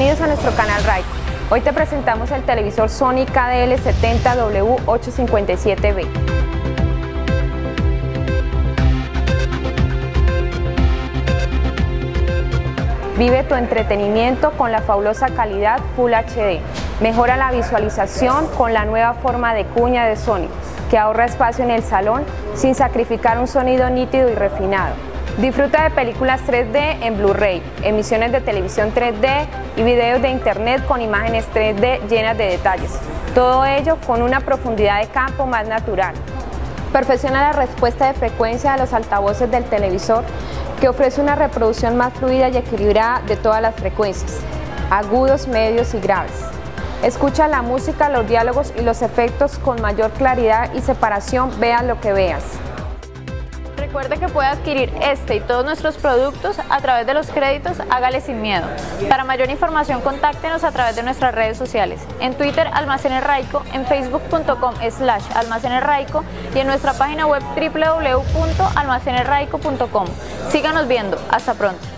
Bienvenidos a nuestro canal Raico. Hoy te presentamos el televisor Sony KDL70W857B. Vive tu entretenimiento con la fabulosa calidad Full HD. Mejora la visualización con la nueva forma de cuña de Sony, que ahorra espacio en el salón sin sacrificar un sonido nítido y refinado. Disfruta de películas 3D en Blu-ray, emisiones de televisión 3D y videos de internet con imágenes 3D llenas de detalles. Todo ello con una profundidad de campo más natural. Perfecciona la respuesta de frecuencia de los altavoces del televisor, que ofrece una reproducción más fluida y equilibrada de todas las frecuencias, agudos, medios y graves. Escucha la música, los diálogos y los efectos con mayor claridad y separación, veas lo que veas. Recuerde que puede adquirir este y todos nuestros productos a través de los créditos Hágale Sin Miedo. Para mayor información, contáctenos a través de nuestras redes sociales. En Twitter, Almacenes Raico, en facebook.com/Almacenes Raico y en nuestra página web www.almacenesraico.com. Síganos viendo. Hasta pronto.